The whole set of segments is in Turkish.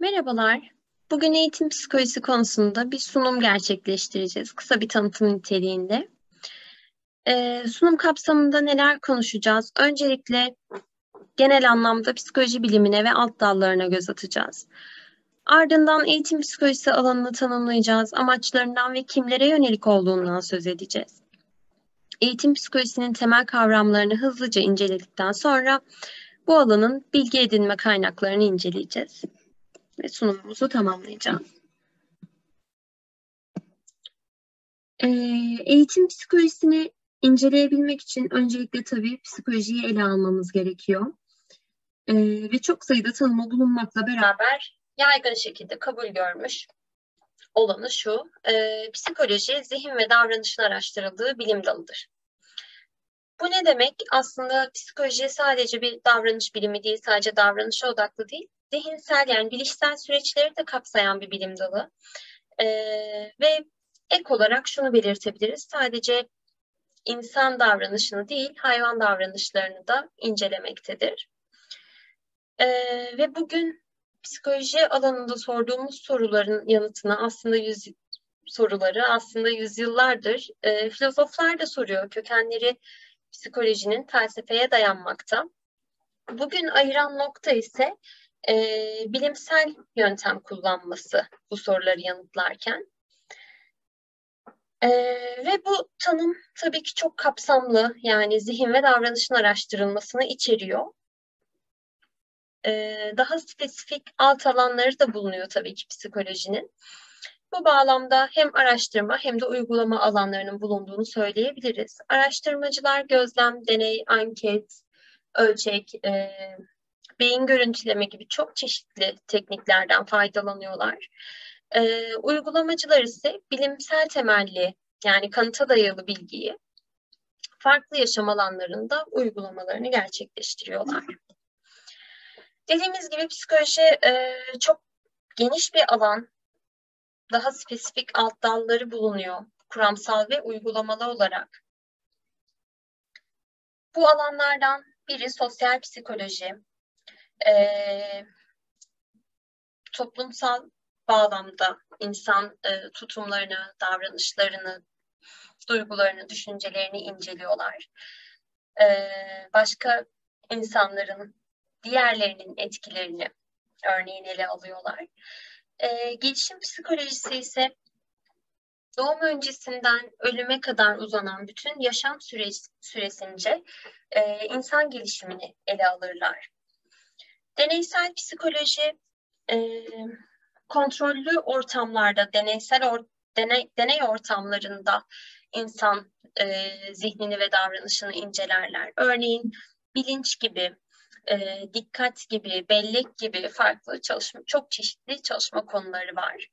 Merhabalar. Bugün eğitim psikolojisi konusunda bir sunum gerçekleştireceğiz. Kısa bir tanıtım niteliğinde. Sunum kapsamında neler konuşacağız? Öncelikle genel anlamda psikoloji bilimine ve alt dallarına göz atacağız. Ardından eğitim psikolojisi alanını tanımlayacağız. Amaçlarından ve kimlere yönelik olduğundan söz edeceğiz. Eğitim psikolojisinin temel kavramlarını hızlıca inceledikten sonra bu alanın bilgi edinme kaynaklarını inceleyeceğiz ve sunumumuzu tamamlayacağız. Eğitim psikolojisini inceleyebilmek için öncelikle tabii psikolojiyi ele almamız gerekiyor. Ve çok sayıda tanımı bulunmakla beraber yaygın şekilde kabul görmüş olanı şu: psikoloji, zihin ve davranışın araştırıldığı bilim dalıdır. Bu ne demek? Aslında psikoloji sadece bir davranış bilimi değil, sadece davranışa odaklı değil, zihinsel yani bilişsel süreçleri de kapsayan bir bilim dalı. Ve ek olarak şunu belirtebiliriz: sadece insan davranışını değil, hayvan davranışlarını da incelemektedir. Ve bugün psikoloji alanında sorduğumuz soruların yanıtını aslında yüzyıllardır filozoflar da soruyor. Kökenleri psikolojinin felsefeye dayanmakta. Bugün ayıran nokta ise bilimsel yöntem kullanması bu soruları yanıtlarken. Ve bu tanım tabii ki çok kapsamlı, yani zihin ve davranışın araştırılmasını içeriyor. Daha spesifik alt alanları da bulunuyor tabii ki psikolojinin. Bu bağlamda hem araştırma hem de uygulama alanlarının bulunduğunu söyleyebiliriz. Araştırmacılar gözlem, deney, anket, ölçek, beyin görüntüleme gibi çok çeşitli tekniklerden faydalanıyorlar. Uygulamacılar ise bilimsel temelli, yani kanıta dayalı bilgiyi farklı yaşam alanlarında uygulamalarını gerçekleştiriyorlar. Dediğimiz gibi psikoloji çok geniş bir alan, daha spesifik alt dalları bulunuyor, kuramsal ve uygulamalı olarak. Bu alanlardan biri sosyal psikoloji, toplumsal bağlamda insan tutumlarını, davranışlarını, duygularını, düşüncelerini inceliyorlar. Başka insanların, diğerlerinin etkilerini örneğin ele alıyorlar. Gelişim psikolojisi ise doğum öncesinden ölüme kadar uzanan bütün yaşam süresince insan gelişimini ele alırlar. Deneysel psikoloji kontrollü ortamlarda, deney ortamlarında insan zihnini ve davranışını incelerler. Örneğin bilinç gibi, dikkat gibi, bellek gibi farklı çok çeşitli çalışma konuları var.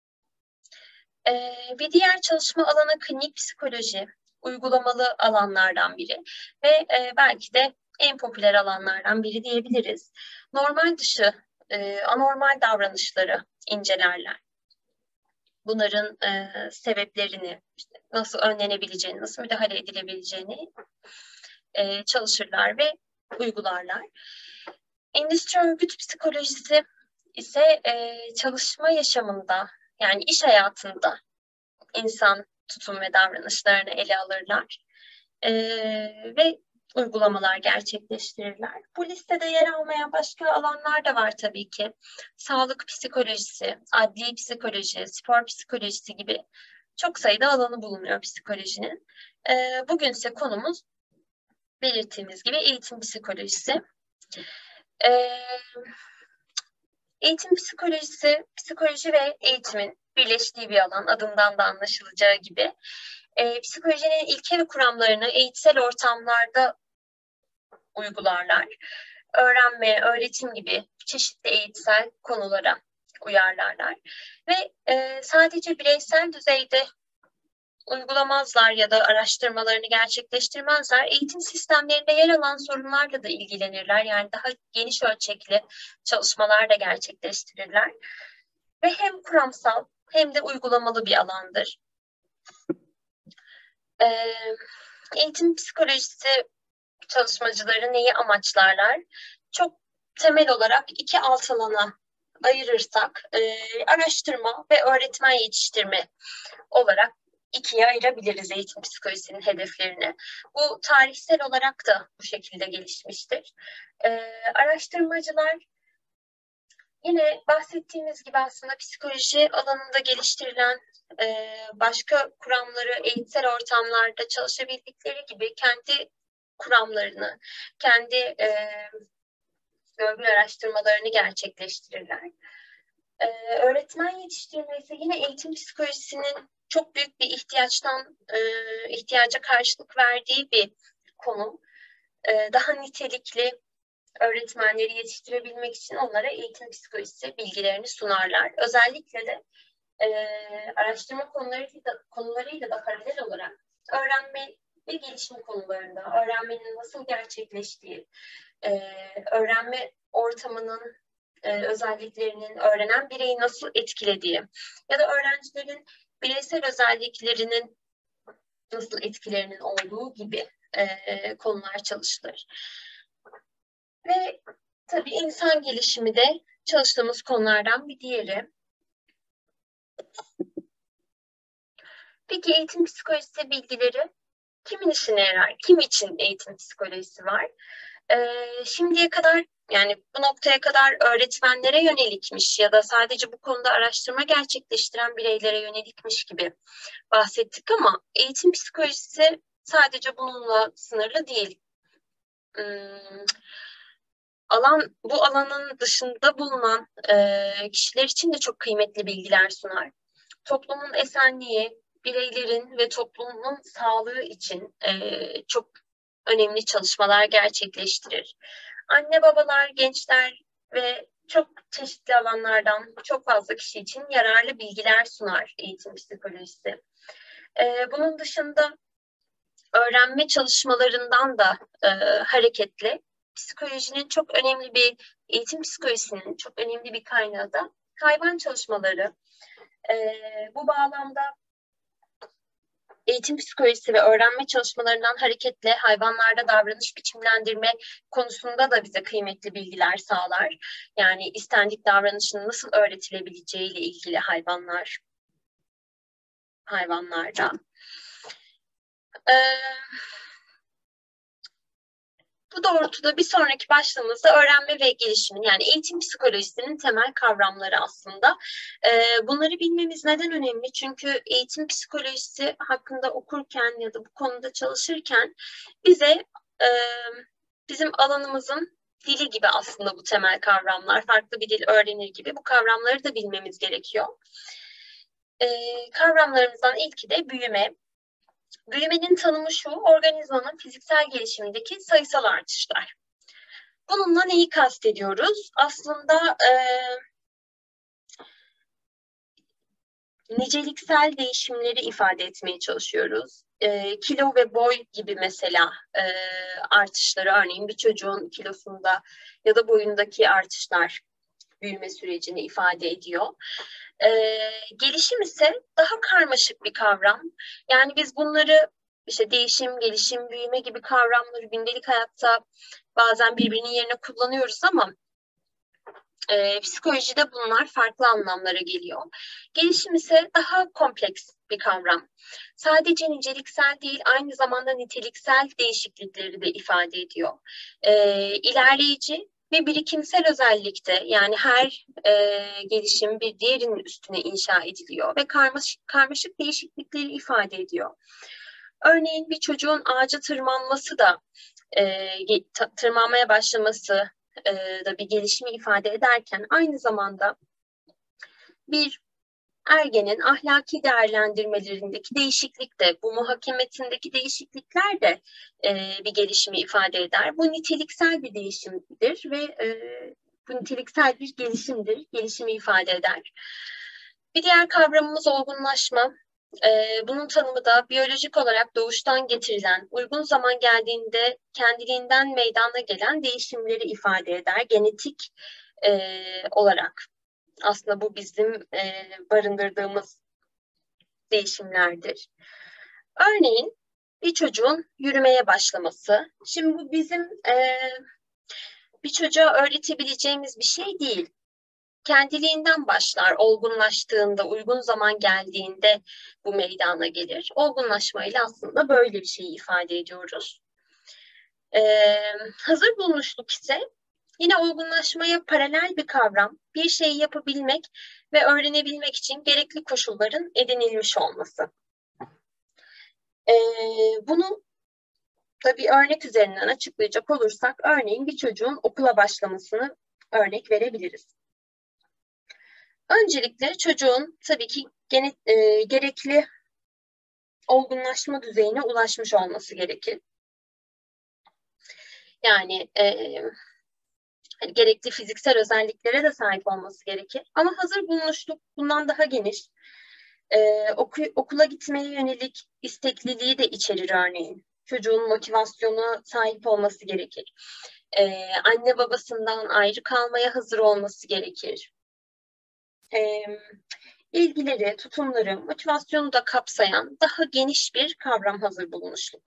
Bir diğer çalışma alanı klinik psikoloji, uygulamalı alanlardan biri ve belki de en popüler alanlardan biri diyebiliriz. Normal dışı, anormal davranışları incelerler. Bunların sebeplerini, işte nasıl önlenebileceğini, nasıl müdahale edilebileceğini çalışırlar ve uygularlar. Endüstri örgüt psikolojisi ise çalışma yaşamında, yani iş hayatında insan tutum ve davranışlarını ele alırlar ve uygulamalar gerçekleştirirler. Bu listede yer almayan başka alanlar da var tabii ki. Sağlık psikolojisi, adli psikoloji, spor psikolojisi gibi çok sayıda alanı bulunuyor psikolojinin. Bugünse konumuz belirttiğimiz gibi eğitim psikolojisi. Eğitim psikolojisi, psikoloji ve eğitimin birleştiği bir alan, adından da anlaşılacağı gibi. Psikolojinin ilke ve kuramlarını eğitsel ortamlarda uygularlar. Öğrenme, öğretim gibi çeşitli eğitsel konulara uyarlarlar. Ve sadece bireysel düzeyde uygulamazlar ya da araştırmalarını gerçekleştirmezler. Eğitim sistemlerinde yer alan sorunlarla da ilgilenirler. Yani daha geniş ölçekli çalışmalar da gerçekleştirirler. Ve hem kuramsal hem de uygulamalı bir alandır. Eğitim psikolojisi çalışmacıları neyi amaçlarlar? Çok temel olarak iki alt alana ayırırsak araştırma ve öğretmen yetiştirme olarak ikiye ayırabiliriz eğitim psikolojisinin hedeflerini. Bu tarihsel olarak da bu şekilde gelişmiştir. Araştırmacılar yine bahsettiğimiz gibi aslında psikoloji alanında geliştirilen başka kuramları eğitsel ortamlarda çalışabildikleri gibi kendi kuramlarını, kendi görgü araştırmalarını gerçekleştirirler. Öğretmen yetiştirme ise yine eğitim psikolojisinin çok büyük bir ihtiyaca karşılık verdiği bir konu. Daha nitelikli öğretmenleri yetiştirebilmek için onlara eğitim psikolojisi bilgilerini sunarlar. Özellikle de araştırma konularıyla da paralel olarak öğrenme ve gelişim konularında, öğrenmenin nasıl gerçekleştiği, öğrenme ortamının özelliklerinin öğrenen bireyi nasıl etkilediği ya da öğrencilerin bireysel özelliklerinin nasıl etkilerinin olduğu gibi konular çalışılır. Ve tabii insan gelişimi de çalıştığımız konulardan bir diğeri. Peki eğitim psikolojisi bilgileri kimin işine yarar? Kim için eğitim psikolojisi var? Şimdiye kadar yani bu noktaya kadar öğretmenlere yönelikmiş ya da sadece bu konuda araştırma gerçekleştiren bireylere yönelikmiş gibi bahsettik ama eğitim psikolojisi sadece bununla sınırlı değil. Bu alanın dışında bulunan kişiler için de çok kıymetli bilgiler sunar. Toplumun esenliği, bireylerin ve toplumun sağlığı için çok önemli çalışmalar gerçekleştirir. Anne babalar, gençler ve çok çeşitli alanlardan çok fazla kişi için yararlı bilgiler sunar eğitim psikolojisi. Bunun dışında öğrenme çalışmalarından da hareketle psikolojinin çok önemli bir, eğitim psikolojisinin çok önemli bir kaynağı da hayvan çalışmaları. Bu bağlamda eğitim psikolojisi ve öğrenme çalışmalarından hareketle hayvanlarda davranış biçimlendirme konusunda da bize kıymetli bilgiler sağlar. Yani istendik davranışın nasıl öğretilebileceği ile ilgili hayvanlarda. Bu doğrultuda bir sonraki başlığımızda öğrenme ve gelişimin yani eğitim psikolojisinin temel kavramları aslında. Bunları bilmemiz neden önemli? Çünkü eğitim psikolojisi hakkında okurken ya da bu konuda çalışırken bize bizim alanımızın dili gibi aslında bu temel kavramlar. Farklı bir dil öğrenir gibi bu kavramları da bilmemiz gerekiyor. Kavramlarımızdan ilki de büyüme. Büyümenin tanımı şu, organizmanın fiziksel gelişimindeki sayısal artışlar. Bununla neyi kastediyoruz? Aslında niceliksel değişimleri ifade etmeye çalışıyoruz. Kilo ve boy gibi mesela artışları, örneğin bir çocuğun kilosunda ya da boyundaki artışlar büyüme sürecini ifade ediyor. Gelişim ise daha karmaşık bir kavram. Yani biz bunları işte değişim, gelişim, büyüme gibi kavramları gündelik hayatta bazen birbirinin yerine kullanıyoruz ama psikolojide bunlar farklı anlamlara geliyor. Gelişim ise daha kompleks bir kavram. Sadece niceliksel değil, aynı zamanda niteliksel değişiklikleri de ifade ediyor. İlerleyici ve birikimsel özellikte yani her gelişim bir diğerinin üstüne inşa ediliyor ve karmaşık değişiklikleri ifade ediyor. Örneğin bir çocuğun ağaca tırmanması da tırmanmaya başlaması da bir gelişimi ifade ederken aynı zamanda bir ergenin ahlaki değerlendirmelerindeki değişiklik de, bu muhakemesindeki değişiklikler de bir gelişimi ifade eder. Bu niteliksel bir değişimdir ve bu niteliksel bir gelişimdir, gelişimi ifade eder. Bir diğer kavramımız olgunlaşma. Bunun tanımı da biyolojik olarak doğuştan getirilen, uygun zaman geldiğinde kendiliğinden meydana gelen değişimleri ifade eder. Genetik olarak aslında bu bizim barındırdığımız değişimlerdir. Örneğin bir çocuğun yürümeye başlaması. Şimdi bu bizim bir çocuğa öğretebileceğimiz bir şey değil. kendiliğinden başlar. Olgunlaştığında, uygun zaman geldiğinde bu meydana gelir. Olgunlaşmayla aslında böyle bir şeyi ifade ediyoruz. Hazır bulunuşluk ise yine olgunlaşmaya paralel bir kavram. Bir şeyi yapabilmek ve öğrenebilmek için gerekli koşulların edinilmiş olması. Bunu da bir örnek üzerinden açıklayacak olursak, örneğin bir çocuğun okula başlamasını örnek verebiliriz. Öncelikle çocuğun tabii ki gerekli olgunlaşma düzeyine ulaşmış olması gerekir. Yani gerekli fiziksel özelliklere de sahip olması gerekir. Ama hazır bulunuşluk bundan daha geniş. Okula gitmeye yönelik istekliliği de içerir örneğin. Çocuğun motivasyona sahip olması gerekir. Anne babasından ayrı kalmaya hazır olması gerekir. İlgileri, tutumları, motivasyonu da kapsayan daha geniş bir kavram hazır bulunuşluk.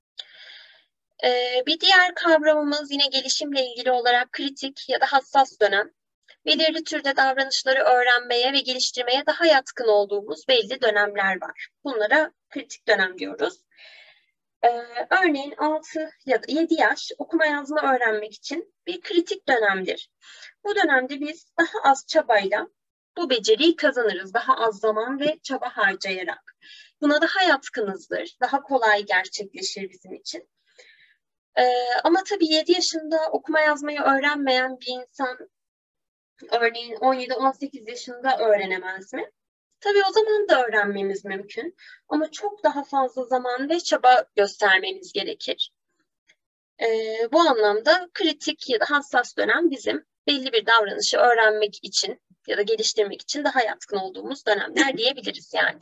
Bir diğer kavramımız yine gelişimle ilgili olarak kritik ya da hassas dönem. Belirli türde davranışları öğrenmeye ve geliştirmeye daha yatkın olduğumuz belli dönemler var. Bunlara kritik dönem diyoruz. Örneğin 6 ya da 7 yaş okuma yazma öğrenmek için bir kritik dönemdir. Bu dönemde biz daha az çabayla bu beceriyi kazanırız. Daha az zaman ve çaba harcayarak. Buna daha yatkınızdır. Daha kolay gerçekleşir bizim için. Ama tabii 7 yaşında okuma yazmayı öğrenmeyen bir insan örneğin 17-18 yaşında öğrenemez mi? Tabii o zaman da öğrenmemiz mümkün. Ama çok daha fazla zaman ve çaba göstermemiz gerekir. Bu anlamda kritik ya da hassas dönem bizim belli bir davranışı öğrenmek için ya da geliştirmek için daha yatkın olduğumuz dönemler diyebiliriz yani.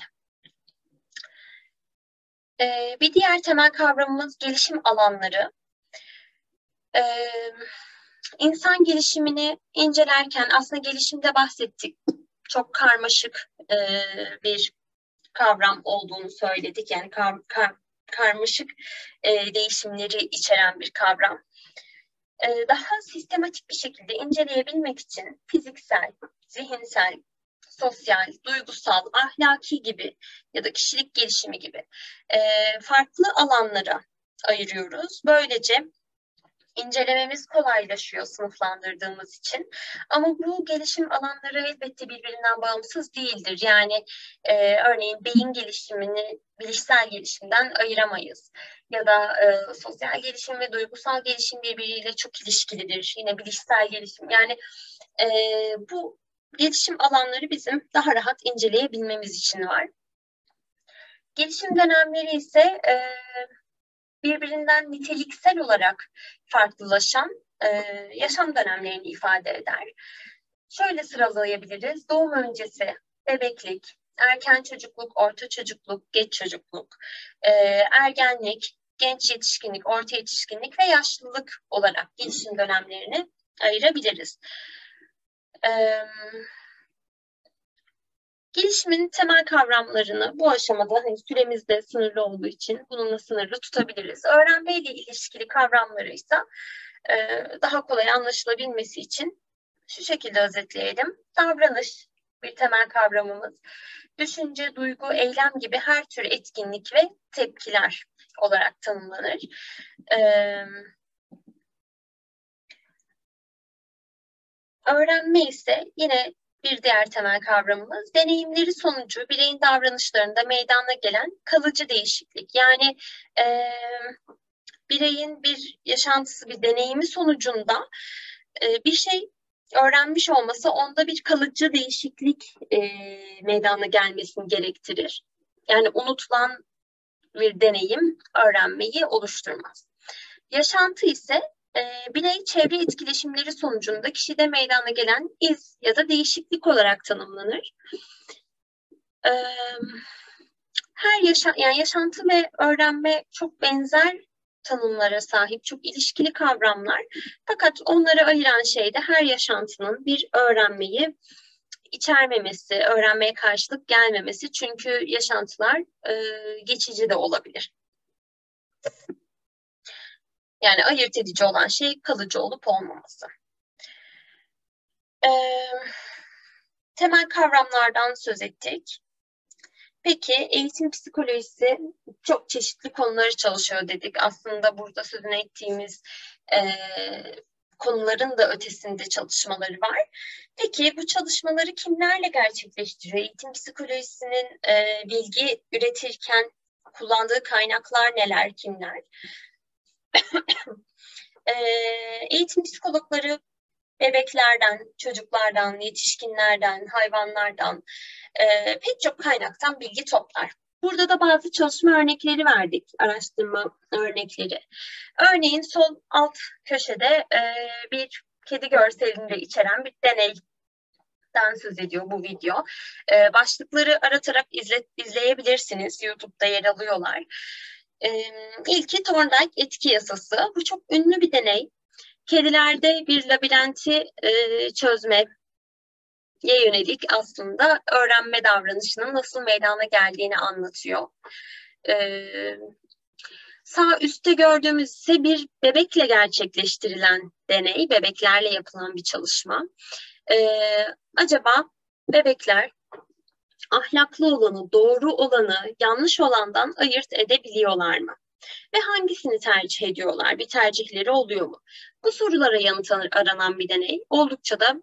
Bir diğer temel kavramımız gelişim alanları. İnsan gelişimini incelerken aslında gelişimde bahsettik. Çok karmaşık bir kavram olduğunu söyledik. Yani karmaşık değişimleri içeren bir kavram. Daha sistematik bir şekilde inceleyebilmek için fiziksel, zihinsel, sosyal, duygusal, ahlaki gibi ya da kişilik gelişimi gibi farklı alanlara ayırıyoruz. Böylece İncelememiz kolaylaşıyor sınıflandırdığımız için. Ama bu gelişim alanları elbette birbirinden bağımsız değildir. Yani örneğin beyin gelişimini bilişsel gelişimden ayıramayız. Ya da sosyal gelişim ve duygusal gelişim birbiriyle çok ilişkilidir. Yine bilişsel gelişim. Yani bu gelişim alanları bizim daha rahat inceleyebilmemiz için var. Gelişim dönemleri ise birbirinden niteliksel olarak farklılaşan yaşam dönemlerini ifade eder. Şöyle sıralayabiliriz. Doğum öncesi, bebeklik, erken çocukluk, orta çocukluk, geç çocukluk, ergenlik, genç yetişkinlik, orta yetişkinlik ve yaşlılık olarak gelişim dönemlerini ayırabiliriz. Gelişimin temel kavramlarını bu aşamada süremiz de sınırlı olduğu için bununla sınırlı tutabiliriz. Öğrenmeyle ilişkili kavramları ise daha kolay anlaşılabilmesi için şu şekilde özetleyelim. Davranış bir temel kavramımız. Düşünce, duygu, eylem gibi her tür etkinlik ve tepkiler olarak tanımlanır. Öğrenme ise yine bir diğer temel kavramımız deneyimleri sonucu bireyin davranışlarında meydana gelen kalıcı değişiklik. Yani bireyin bir yaşantısı, bir deneyimi sonucunda bir şey öğrenmiş olması onda bir kalıcı değişiklik meydana gelmesini gerektirir. Yani unutulan bir deneyim öğrenmeyi oluşturmaz. Yaşantı ise birey çevre etkileşimleri sonucunda kişide meydana gelen iz ya da değişiklik olarak tanımlanır. Yani yaşantı ve öğrenme çok benzer tanımlara sahip, çok ilişkili kavramlar. Fakat onları ayıran şey de her yaşantının bir öğrenmeyi içermemesi, öğrenmeye karşılık gelmemesi. Çünkü yaşantılar geçici de olabilir. Yani ayırt edici olan şey kalıcı olup olmaması. temel kavramlardan söz ettik. Peki eğitim psikolojisi çok çeşitli konuları çalışıyor dedik. Aslında burada sözünü ettiğimiz konuların da ötesinde çalışmaları var. Peki bu çalışmaları kimlerle gerçekleştiriyor? Eğitim psikolojisinin bilgi üretirken kullandığı kaynaklar neler, kimler? Eğitim psikologları bebeklerden, çocuklardan, yetişkinlerden, hayvanlardan pek çok kaynaktan bilgi toplar. Burada da bazı çalışma örnekleri verdik, araştırma örnekleri. Örneğin sol alt köşede bir kedi görselini de içeren bir deneyden söz ediyor bu video. Başlıkları aratarak izleyebilirsiniz. YouTube'da yer alıyorlar. İlki Thorndike etki yasası. Bu çok ünlü bir deney. Kedilerde bir labirenti çözmeye yönelik aslında öğrenme davranışının nasıl meydana geldiğini anlatıyor. Sağ üstte gördüğümüz ise bir bebekle gerçekleştirilen deney, bebeklerle yapılan bir çalışma. Acaba bebekler ahlaklı olanı, doğru olanı, yanlış olandan ayırt edebiliyorlar mı? Ve hangisini tercih ediyorlar? Bir tercihleri oluyor mu? Bu sorulara yanıt aranan bir deney. Oldukça da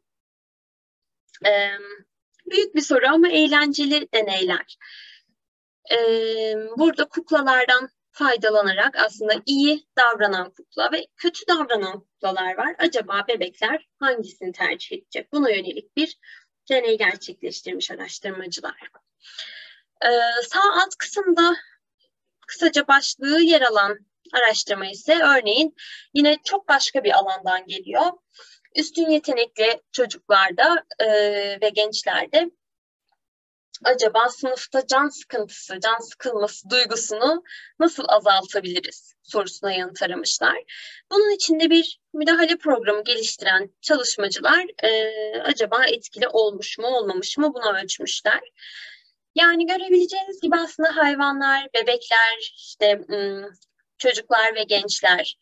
büyük bir soru ama eğlenceli deneyler. Burada kuklalardan faydalanarak aslında iyi davranan kukla ve kötü davranan kuklalar var. Acaba bebekler hangisini tercih edecek? Buna yönelik bir deney gerçekleştirmiş araştırmacılar. Sağ alt kısımda kısaca başlığı yer alan araştırma ise örneğin yine çok başka bir alandan geliyor. Üstün yetenekli çocuklarda ve gençlerde acaba sınıfta can sıkıntısı, can sıkılması duygusunu nasıl azaltabiliriz sorusuna yanıt aramışlar. Bunun için de bir müdahale programı geliştiren çalışmacılar acaba etkili olmuş mu olmamış mı bunu ölçmüşler. Yani görebileceğiniz gibi aslında hayvanlar, bebekler, işte çocuklar ve gençler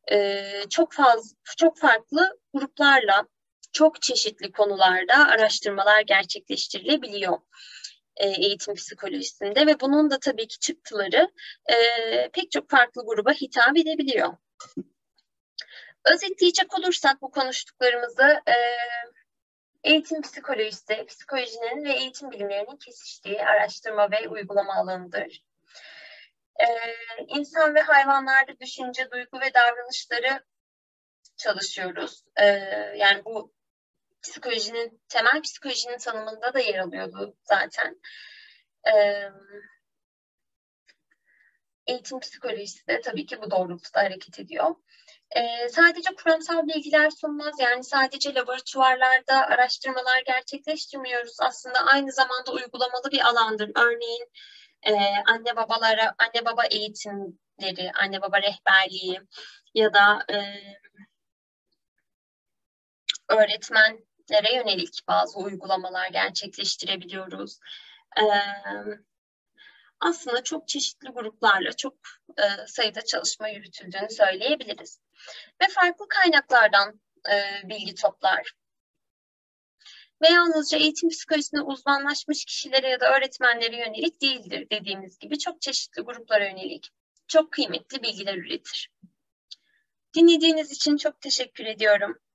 çok farklı gruplarla çok çeşitli konularda araştırmalar gerçekleştirilebiliyor eğitim psikolojisinde ve bunun da tabii ki çıktıları pek çok farklı gruba hitap edebiliyor. Özetleyecek olursak bu konuştuklarımızı eğitim psikolojisi, psikolojinin ve eğitim bilimlerinin kesiştiği araştırma ve uygulama alanıdır. İnsan ve hayvanlarda düşünce, duygu ve davranışları çalışıyoruz. Yani bu temel psikolojinin tanımında da yer alıyordu zaten. Eğitim psikolojisi de tabii ki bu doğrultuda hareket ediyor. Sadece kuramsal bilgiler sunmaz, yani sadece laboratuvarlarda araştırmalar gerçekleştirmiyoruz. Aslında aynı zamanda uygulamalı bir alandır. Örneğin anne baba eğitimleri, anne baba rehberliği ya da öğretmenlere yönelik bazı uygulamalar gerçekleştirebiliyoruz. Aslında çok çeşitli gruplarla çok sayıda çalışma yürütüldüğünü söyleyebiliriz. Ve farklı kaynaklardan bilgi toplar. Ve yalnızca eğitim psikolojisine uzmanlaşmış kişilere ya da öğretmenlere yönelik değildir dediğimiz gibi çok çeşitli gruplara yönelik çok kıymetli bilgiler üretir. Dinlediğiniz için çok teşekkür ediyorum.